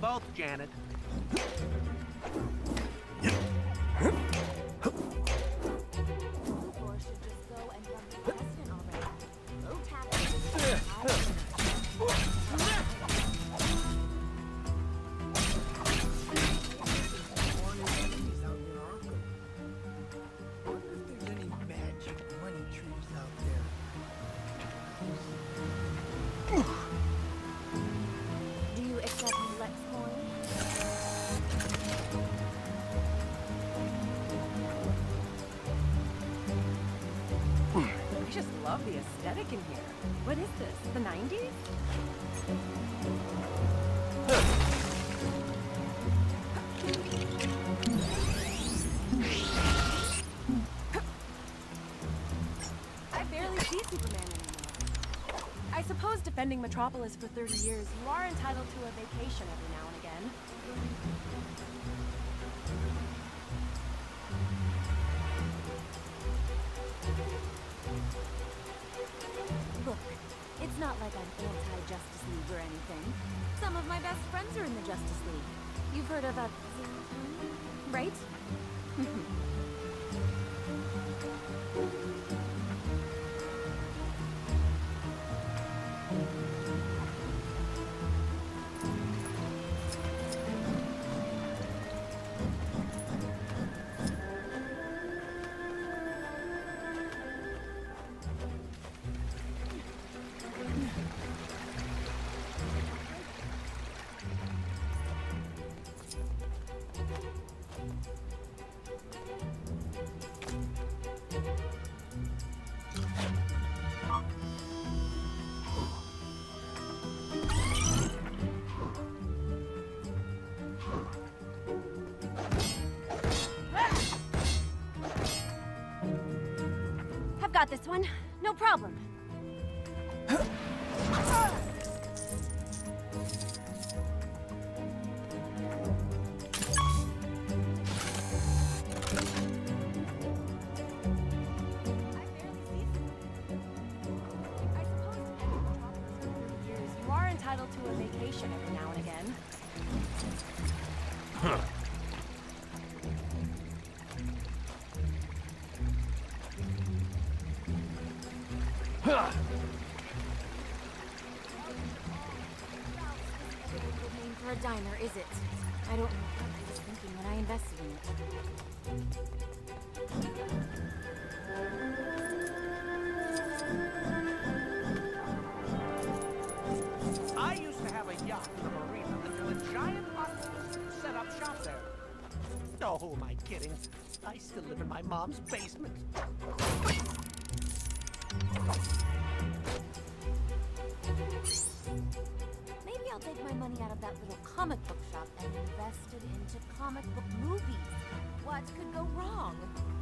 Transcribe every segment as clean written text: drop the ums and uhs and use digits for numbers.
both, Janet. Or should just go and run the president already. Low tax. Do you accept Lex coin? I just love the aesthetic in here. What is this, the 90s? I barely see Superman anymore. I suppose defending Metropolis for 30 years, you are entitled to a vacation every now and again. Look, it's not like I'm anti-Justice League or anything. Some of my best friends are in the Justice League. You've heard of a... right? I've got this one. No problem. You are entitled to a vacation every now and again. Good name for a diner, is it? I don't know what I was thinking when I invested in it. I used to have a yacht in the marina until a giant octopus set up shop there. Oh, who am I kidding? I still live in my mom's basement. Maybe I'll take my money out of that little comic book shop and invest it into comic book movies. What could go wrong?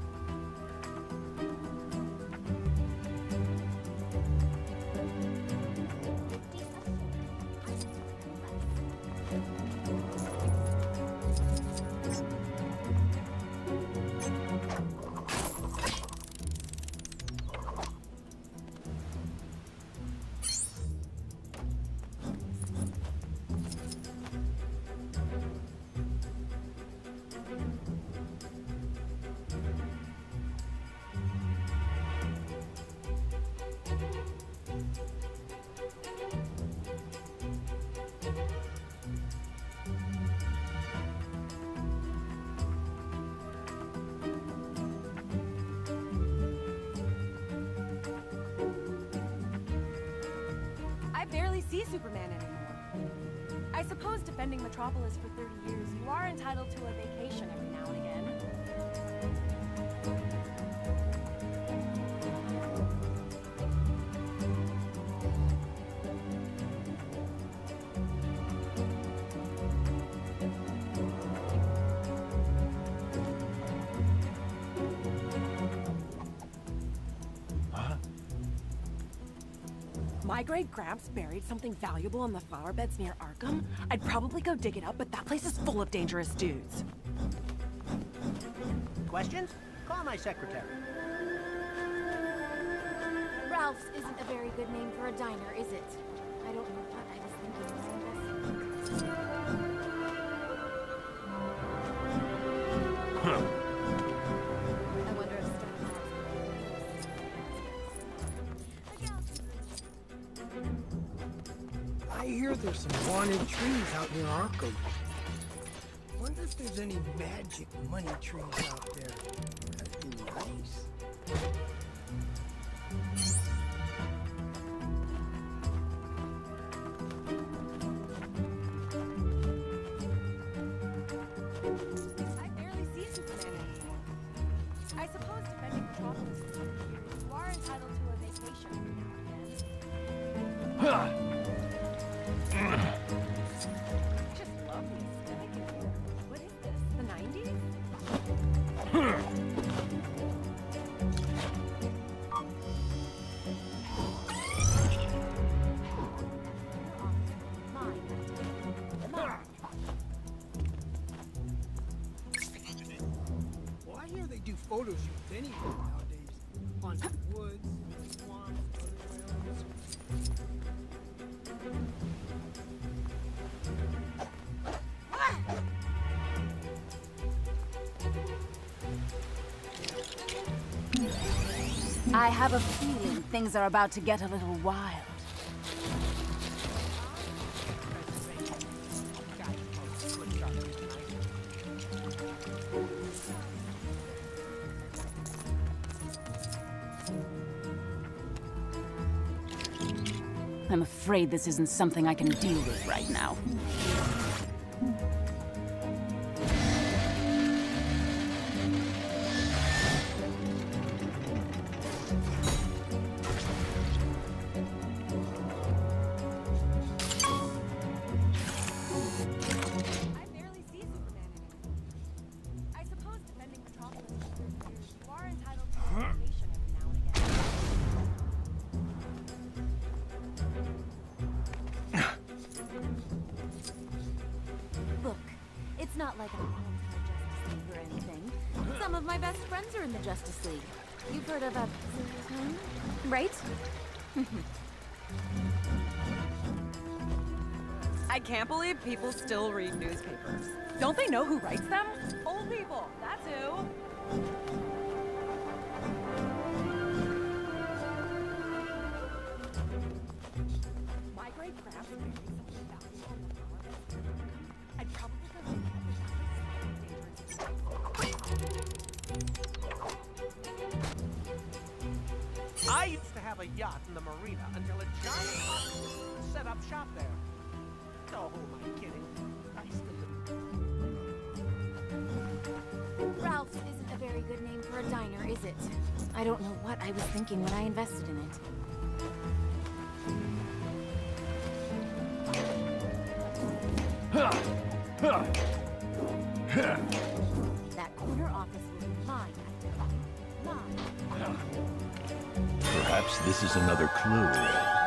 I barely see Superman anymore. I suppose defending Metropolis for 30 years, you are entitled to a vacation every now and again. My great-gramps buried something valuable in the flower beds near Arkham. I'd probably go dig it up, but that place is full of dangerous dudes. Questions? Call my secretary. Ralph's isn't a very good name for a diner, is it? I don't know what I was thinking when I invested in it. there's some wanted trees out near Arkham. Wonder if there's any magic money trees out there. That'd be nice. I barely see Superman anymore. I suppose defending Metropolis for 30 years, you are entitled to a vacation every now and again. Just love the aesthetic in here. What is this? The 90s? Well, I hear they do photo shoots anywhere nowadays. Haunted woods, swamps, other realms. I have a feeling things are about to get a little wild. I'm afraid this isn't something I can deal with right now. I barely see Superman anymore. I suppose defending Metropolis for 30 years, you are entitled to a vacation every now and again. Look, it's not like I'm anti-Justice League or anything. Some of my best friends are in the Justice League. You've heard of a... right? I can't believe people still read newspapers. Don't they know who writes them? Old people, that's who. My great grandpa buried something valuable in the flower bed. I'd probably go take it I used to have a yacht in the marina until a giant octopus set up shop there. Oh, who am I kidding? I still live. Ralph's isn't a very good name for a diner, is it? I don't know what I was thinking when I invested in it. That corner office will be mine, I tell you. Mine. Perhaps this is another clue.